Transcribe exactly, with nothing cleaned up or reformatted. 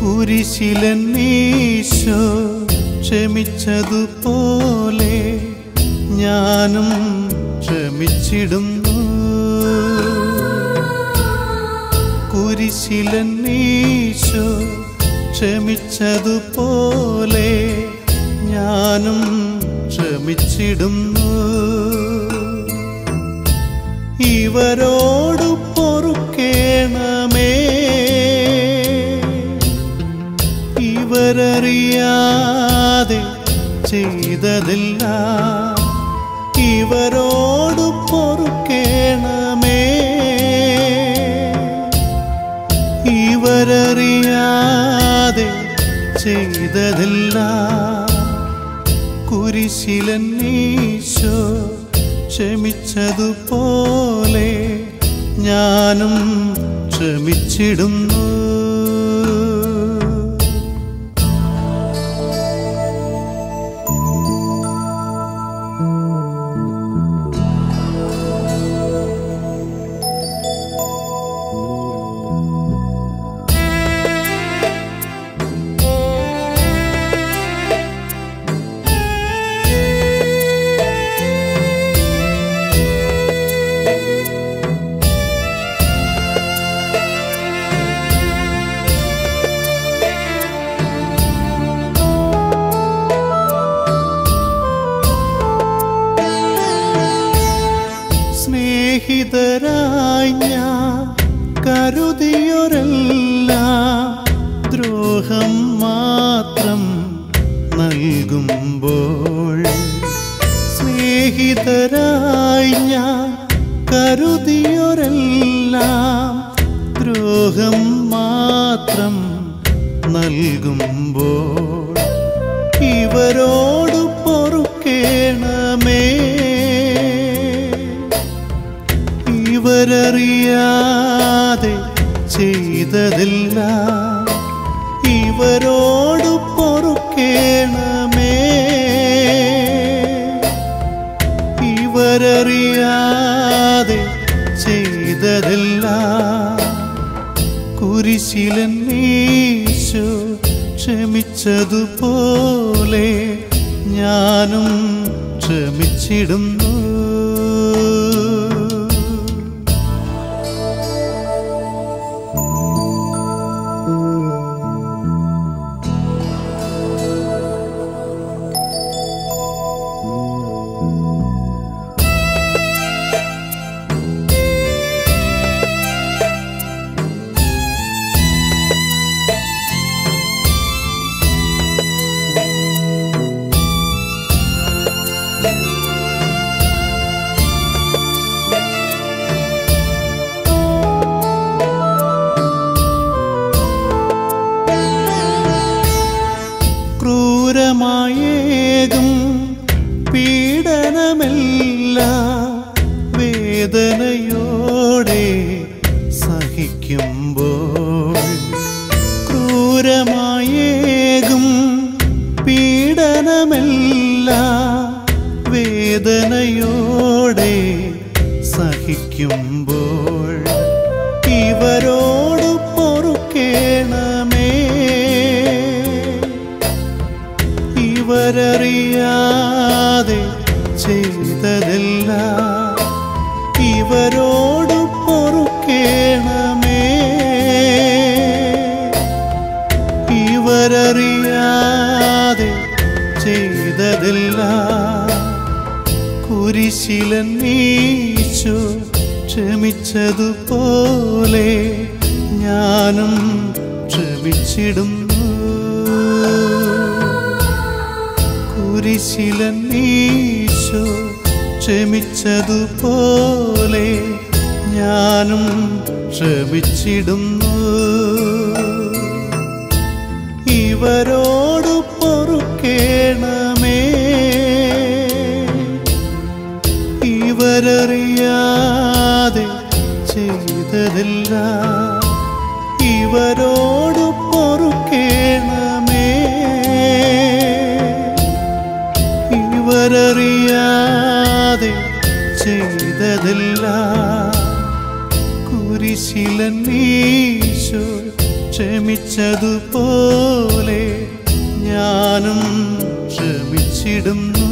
കുരിശിലന്നീശോ ക്ഷമിച്ചതുപോലെ ഞാനും ക്ഷമിച്ചിടുന്നു. കുരിശിലന്നീശോ ക്ഷമിച്ചതുപോലെ ഞാനും ക്ഷമിച്ചിടുന്നു. ഇവരോടു പൊറുക്കേണമേ, ഇവരറിയാതെ ചെയ്തതില്ല. ഇവരോടു പൊറുക്കേണമേ, ഇവരറിയാതെ ചെയ്തതില്ല. കുരിശിലന്നീശോ ക്ഷമിച്ചതുപോലെ ഞാനും ക്ഷമിച്ചിടുന്നു. സ്നേഹിതരായി ഞാൻ കരുതിയൊരെല്ലാം ദ്രോഹം മാത്രം നൽകുമ്പോൾ, സ്നേഹിതരായി ഞാൻ കരുതിയൊരെല്ലാം ദ്രോഹം മാത്രം നൽകുമ്പോൾ, ഇവരോട് പൊറുക്കേണമേ, ഇവരറിയാതെ ചെയ്തതില്ല. ഇവരോട് പൊറുക്കേണമേ, ഇവരറിയാതെ ചെയ്തതില്ല. കുരിശിലന്നീശോ ക്ഷമിച്ചതുപോലെ ഞാനും ക്ഷമിച്ചിടുന്നു. ക്രൂരമായേകും പീഡനമെല്ലാം വേദനയോടെ സഹിക്കുമ്പോൾ, ക്രൂരമായേകും പീഡനമെല്ലാം വേദനയോടെ സഹിക്കുമ്പോൾ, ഇവരോട് പൊറുക്കേണമേ, ഇവരറിയാതെ ചെയ്തതില്ല. ഇവരോട് പൊറുക്കേണമേ, ഇവരറിയാതെ ചെയ്തതില്ല. കുരിശിലന്നീശോ ക്ഷമിച്ചതുപോലെ ഞാനും ക്ഷമിച്ചിടുന്നു. കുരിശിലന്നീശോ ക്ഷമിച്ചതുപോലെ ഞാനും ക്ഷമിച്ചിടുന്നു. ഇവരോട് പൊറുക്കേണമേ, ഇവരറിയാതെ ചെയ്തതില്ല. ഇവരോട് പൊറുക്കേണമേ, ഇവരറിയാതെ ചെയ്തതില്ല. കുരിശിലന്നീശോ പോലെ ഞാനും ക്ഷമിച്ചിടുന്നു.